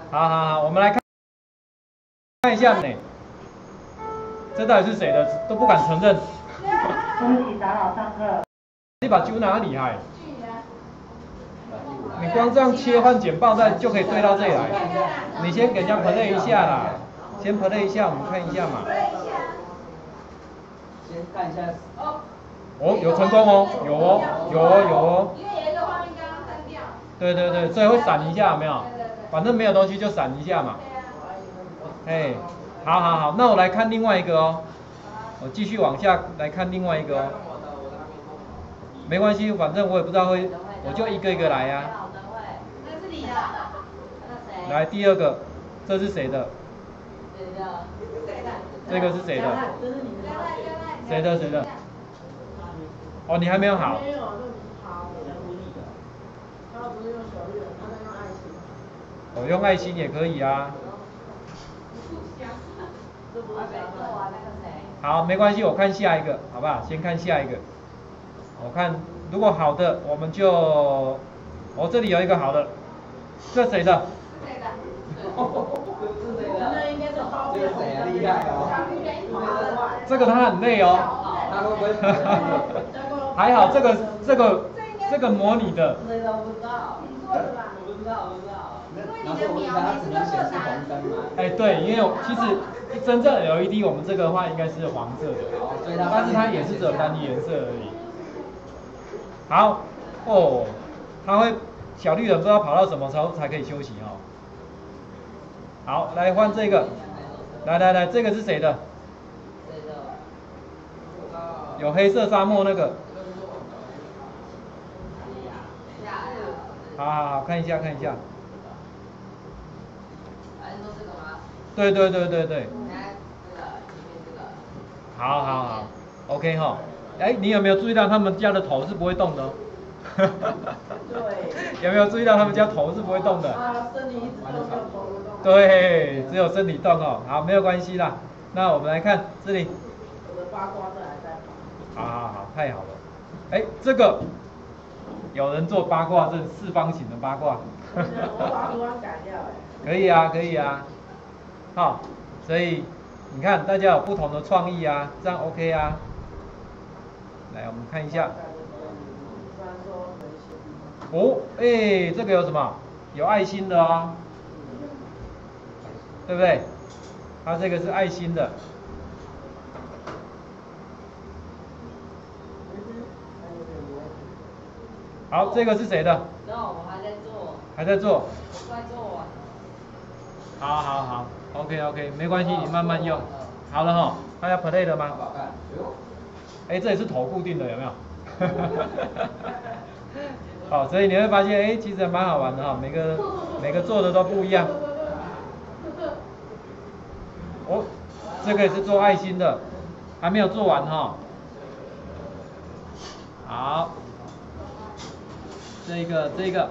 好好好，我们来看一下呢，这到底是谁的？都不敢承认。 对不起，打扰上课。 这把揪哪厉害？你光这样切换简报带就可以对到这里来。你先给人家 play 一下啦，先 play 一下，我们看一下嘛。 先看一下。 哦，有成功哦，有哦，有哦，有哦。 因为有一个画面刚刚删掉。 对对对，所以会闪一下，有没有？反正没有东西就闪一下嘛。哎，好好好，那我来看另外一个哦。我继续往下来看另外一个哦。没关系，反正我也不知道会，我就一个一个来呀。 那是你的。那谁？ 来第二个，这是谁的？ 谁的？ 这个是谁的？ 这是你的吗？ 谁的？谁的？哦，你还没有好。 没有，那你好，他不是用小绿人，他在用爱心。 我用爱心也可以啊。 这不是谁？ 好，没关系，我看下一个，好不好？先看下一个。我看如果好的，我们就，哦，这里有一个好的，这谁的？ 谁的？ 那应该是包这个谁啊？厉害哦！ 这个他很累哦。 他会不会？ 还好这个模拟的。 这个不知道。 你做的吧？ 我不知道，我不知道。 因为你的秒每次都是有答案。 哎，对，因为其实真正的 LED 我们这个的话应该是黄色的，但是它也是只有单一颜色而已。好，哦，它会小绿人不知道跑到什么时候才可以休息哦。好，来换这个，来，这个是谁的？有黑色沙漠那个。好，看一下。对。好 ，OK 哈。哎，你有没有注意到他们家的头是不会动的哦？ 对。 有没有注意到他们家头是不会动的？ 啊，身体一直动，就头不动。 对，只有身体动哦。好，没有关系啦。那我们来看这里。 我的八卦阵还在跑。 好，太好了。哎，这个有人做八卦阵，四方形的八卦。 我把图案改掉哎。 可以啊。好，所以你看大家有不同的创意啊，这样 OK 啊。来，我们看一下。哦，哎，这个有什么？有爱心的哦，对不对？它这个是爱心的。好，这个是谁的？ 我还在做。 还在做。 快做完。 好 ，OK， 没关系，你慢慢用。好了哈，大家 play 了吗？哎，这也是头固定的，有没有？好，所以你会发现，哎，其实蛮好玩的哈，每个做的都不一样。哦，这个也是做爱心的，还没有做完哈。好，这个，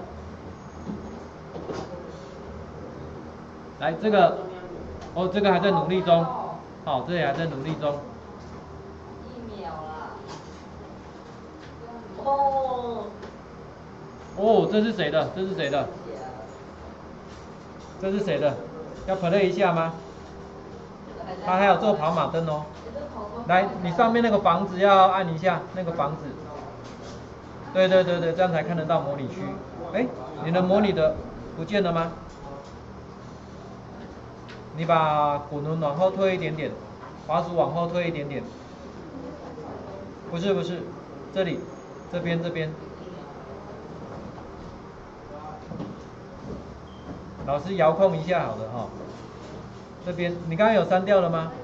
来这个，哦，这个还在努力中，好，这里还在努力中。 1秒啦。 哦，这是谁的？要 play 一下吗？他还有做跑马灯哦。来，你上面那个房子要按一下，那个房子。对，这样才看得到模拟区。哎，你的模拟的不见了吗？你把滚轮往后推一点点，滑鼠往后推一点点。不是，这里，这边。老师遥控一下好了哈。这边你刚刚有删掉了吗？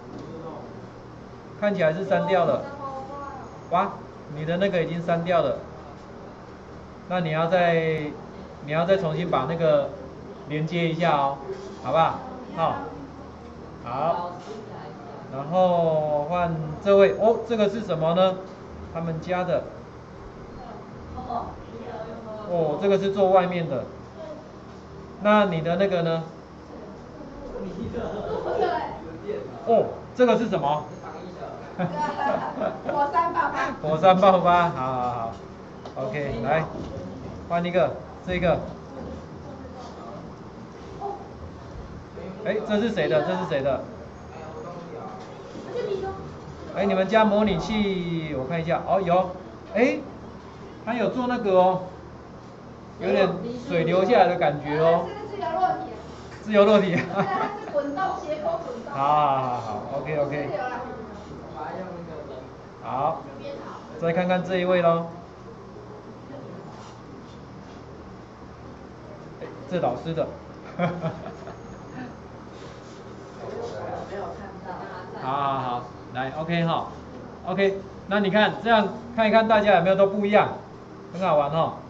看起来是删掉了。哇，你的那个已经删掉了。那你要再重新把那个连接一下哦，好不好？好。然后换这位哦，这个是什么呢？他们家的。哦，这个是做外面的。那你的那个呢？哦，这个是什么？ 火山爆发。 火山爆发，好 ，OK， 来，换一个，这个。 哎，这是谁的？这是谁的？哎，你们家模拟器，我看一下，哦有，哎，它有做那个哦，有点水流下来的感觉哦。自由落体。 它是滚动斜坡滚动。 好 ，OK。好，再看看这一位咯。哎，这老师的。 没有看到。 好，来 ，OK 哈 ，OK，那你看这样看一看大家有没有都不一样，很好玩哈。